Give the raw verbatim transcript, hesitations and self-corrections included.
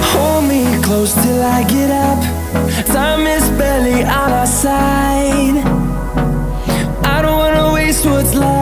Hold me close till I get up. Time is barely on our side. I don't wanna waste what's left.